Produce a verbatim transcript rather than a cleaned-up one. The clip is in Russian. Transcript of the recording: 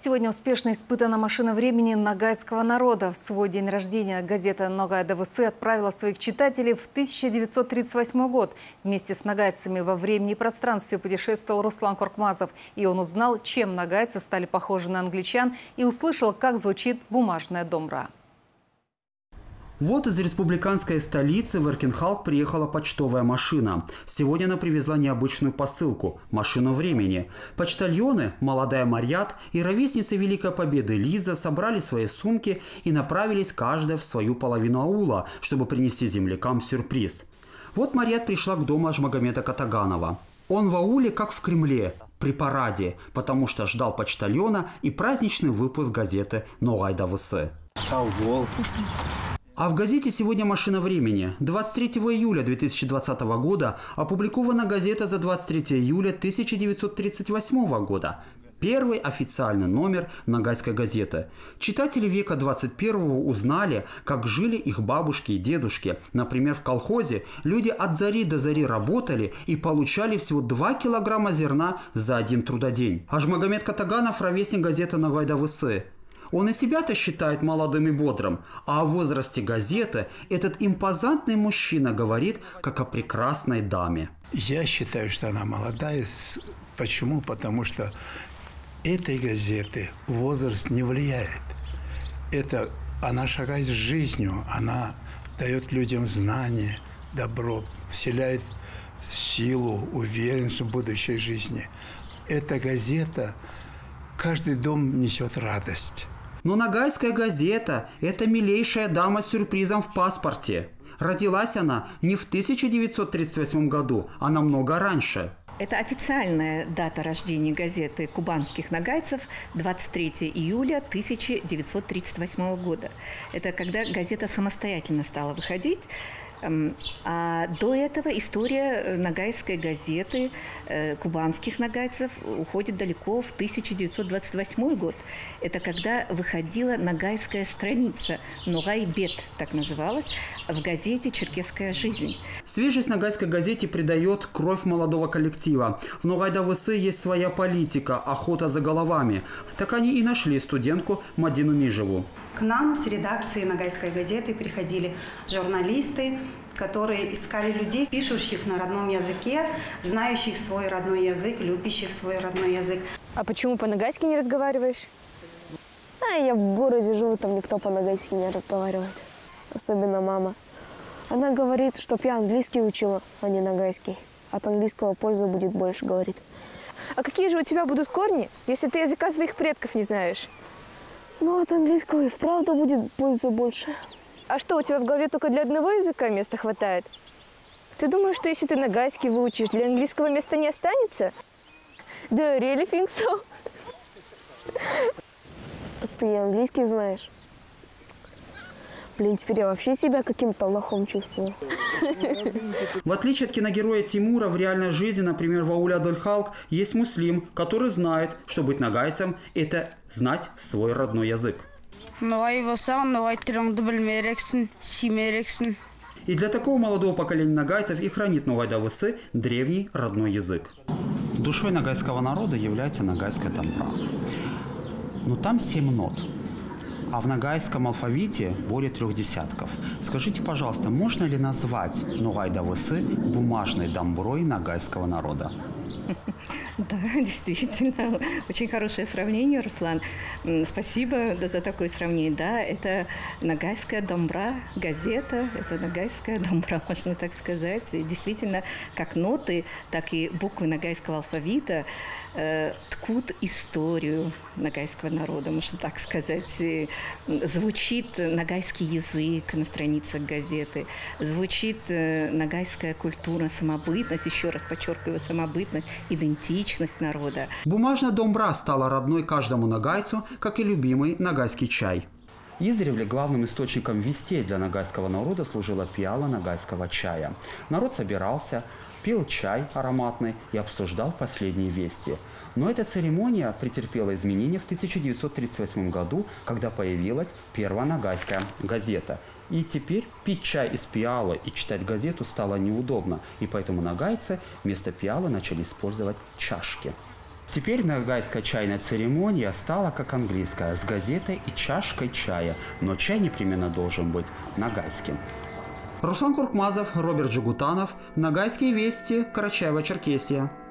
Сегодня успешно испытана машина времени ногайского народа. В свой день рождения газета «Ногай ДВС» отправила своих читателей в тысяча девятьсот тридцать восьмой год. Вместе с ногайцами во времени и пространстве путешествовал Руслан Коркмазов. И он узнал, чем ногайцы стали похожи на англичан, и услышал, как звучит бумажная домбра. Вот из республиканской столицы в Эркинхалк приехала почтовая машина. Сегодня она привезла необычную посылку – машину времени. Почтальоны, молодая Марьят и ровесница Великой Победы Лиза собрали свои сумки и направились каждая в свою половину аула, чтобы принести землякам сюрприз. Вот Марьят пришла к дому Ажмагомеда Катаганова. Он в ауле, как в Кремле, при параде, потому что ждал почтальона и праздничный выпуск газеты «Ногай ДВС». А в газете «Сегодня машина времени» двадцать третьего июля две тысячи двадцатого года опубликована газета за двадцать третье июля тысяча девятьсот тридцать восьмого года. Первый официальный номер ногайской газеты. Читатели века двадцать первого узнали, как жили их бабушки и дедушки. Например, в колхозе люди от зари до зари работали и получали всего два килограмма зерна за один трудодень. Ажмагомед Катаганов – ровесник газеты «Ногай ДВС». Он и себя-то считает молодым и бодрым, а о возрасте газеты этот импозантный мужчина говорит, как о прекрасной даме. Я считаю, что она молодая. Почему? Потому что этой газеты возраст не влияет. Это она шагает с жизнью, она дает людям знания, добро, вселяет силу, уверенность в будущей жизни. Эта газета, каждый дом несет радость. Но ногайская газета – это милейшая дама с сюрпризом в паспорте. Родилась она не в тысяча девятьсот тридцать восьмом году, а намного раньше. Это официальная дата рождения газеты кубанских ногайцев – двадцать третье июля тысяча девятьсот тридцать восьмого года. Это когда газета самостоятельно стала выходить. А до этого история ногайской газеты, э, кубанских ногайцев, уходит далеко в тысяча девятьсот двадцать восьмой год. Это когда выходила ногайская страница, Ногай-бет так называлась, в газете «Черкесская жизнь». Свежесть ногайской газете придает кровь молодого коллектива. В Ногай ДВС есть своя политика, охота за головами. Так они и нашли студентку Мадину Мижеву. К нам с редакции ногайской газеты приходили журналисты, которые искали людей, пишущих на родном языке, знающих свой родной язык, любящих свой родной язык. А почему по-ногайски не разговариваешь? А я в городе живу, там никто по-ногайски не разговаривает. Особенно мама. Она говорит, чтоб я английский учила, а не ногайский. От английского пользы будет больше, говорит. А какие же у тебя будут корни, если ты языка своих предков не знаешь? Ну, от английского и вправду будет пользы больше. А что, у тебя в голове только для одного языка места хватает? Ты думаешь, что если ты ногайский выучишь, для английского места не останется? Do you really think so? Так ты и английский знаешь. Блин, теперь я вообще себя каким-то лохом чувствую. В отличие от киногероя Тимура, в реальной жизни, например, в ауле Адольхалк, есть муслим, который знает, что быть ногайцем – это знать свой родной язык. И для такого молодого поколения ногайцев и хранит Ногай ДВС древний родной язык. Душой ногайского народа является ногайская домбра. Но там семь нот. А в ногайском алфавите более трех десятков. Скажите, пожалуйста, можно ли назвать Ногай ДВС бумажной домброй ногайского народа? Да, действительно, очень хорошее сравнение, Руслан. Спасибо за такое сравнение. Да, это ногайская домбра, газета, это ногайская домбра, можно так сказать. И действительно, как ноты, так и буквы ногайского алфавита э, ткут историю ногайского народа, можно так сказать. И звучит ногайский язык на страницах газеты, звучит э, ногайская культура, самобытность, еще раз подчеркиваю, самобытность, идентичность народа. Бумажная домбра стала родной каждому ногайцу, как и любимый ногайский чай. Издревле главным источником вестей для ногайского народа служила пиала ногайского чая. Народ собирался, пил чай ароматный и обсуждал последние вести. Но эта церемония претерпела изменения в тысяча девятьсот тридцать восьмом году, когда появилась первая ногайская газета. И теперь пить чай из пиалы и читать газету стало неудобно, и поэтому ногайцы вместо пиалы начали использовать чашки. Теперь нагайская чайная церемония стала как английская, с газетой и чашкой чая. Но чай непременно должен быть нагайским. Руслан Куркмазов, Роберт Джигутанов. Нагайские вести. Карачаево-Черкесия.